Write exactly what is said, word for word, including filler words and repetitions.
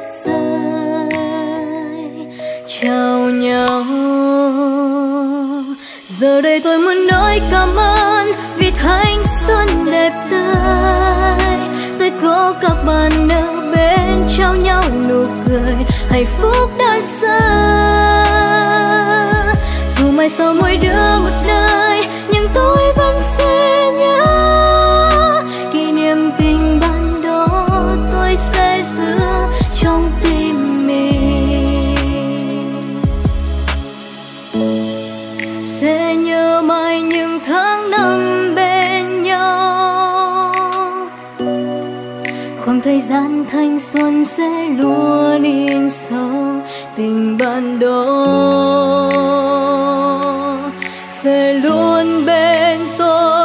rơi chào nhau. Giờ đây tôi muốn nói cảm ơn vì thanh xuân đẹp tươi. Tôi có các bạn ở bên trao nhau nụ cười, hạnh phúc đã xa. Dù mai sau mỗi đứa một nơi, nhưng tôi vẫn sẽ nhớ kỷ niệm tình ban đó. Tôi sẽ giữ trong tim mình, sẽ nhớ mãi những tháng năm bên nhau. Khoảng thời gian thanh xuân sẽ luôn in sâu tình bạn đó, sẽ luôn bên tôi.